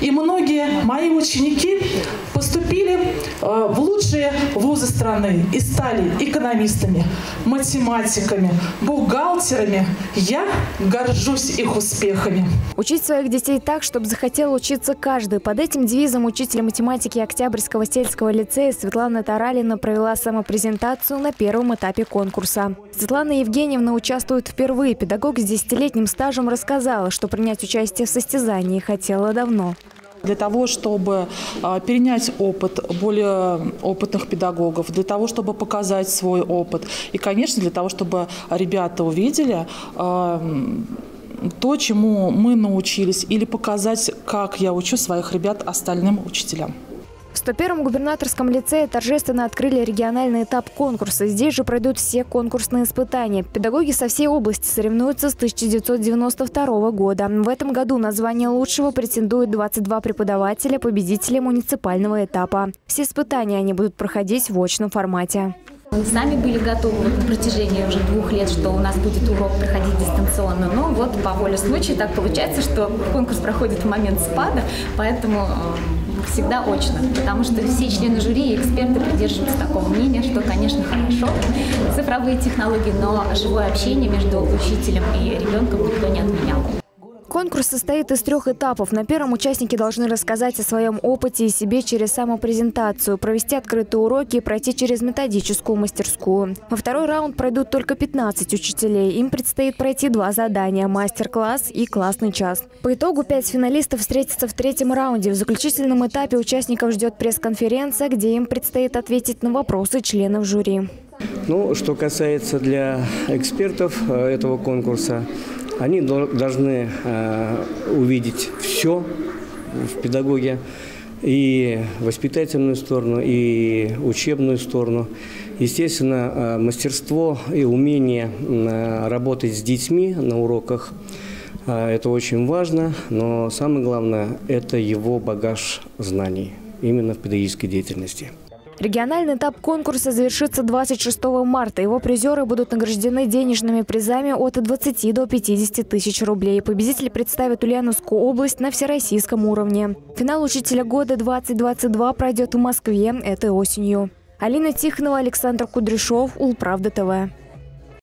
И многие мои ученики поступили в лучшие вузы страны и стали экономистами, математиками, бухгалтерами. Я горжусь их успехами. Учить своих детей так, чтобы захотел учиться каждый. Под этим девизом учителя математики Октябрьского сельского лицея Светлана Таралина провела самопрезентацию на первом этапе конкурса. Светлана Евгеньевна участвует впервые. Педагог с 10-летним стажем рассказала, что принять участие в состязании хотела давно. Для того, чтобы перенять опыт более опытных педагогов, для того, чтобы показать свой опыт. И, конечно, для того, чтобы ребята увидели то, чему мы научились, или показать, как я учу своих ребят остальным учителям. В 101-м губернаторском лицее торжественно открыли региональный этап конкурса. Здесь же пройдут все конкурсные испытания. Педагоги со всей области соревнуются с 1992 года. В этом году на звание лучшего претендуют 22 преподавателя, победители муниципального этапа. Все испытания они будут проходить в очном формате. Мы сами были готовы на протяжении уже 2 лет, что у нас будет урок проходить дистанционно. Но вот по воле случая так получается, что конкурс проходит в момент спада, поэтому всегда очно. Потому что все члены жюри и эксперты придерживаются такого мнения, что, конечно, хорошо цифровые технологии, но живое общение между учителем и ребенком никто не отменял. Конкурс состоит из 3 этапов. На первом участники должны рассказать о своем опыте и себе через самопрезентацию, провести открытые уроки и пройти через методическую мастерскую. Во второй раунд пройдут только 15 учителей. Им предстоит пройти 2 задания – мастер-класс и классный час. По итогу 5 финалистов встретятся в 3-м раунде. В заключительном этапе участников ждет пресс-конференция, где им предстоит ответить на вопросы членов жюри. Ну, что касается для экспертов этого конкурса, они должны увидеть все в педагоге, и воспитательную сторону, и учебную сторону. Естественно, мастерство и умение работать с детьми на уроках – это очень важно, но самое главное – это его багаж знаний именно в педагогической деятельности. Региональный этап конкурса завершится 26 марта. Его призеры будут награждены денежными призами от 20 до 50 тысяч рублей. Победитель представит Ульяновскую область на всероссийском уровне. Финал «Учителя года 2022» пройдет в Москве этой осенью. Алина Тихонова, Александр Кудряшов, Улправда ТВ.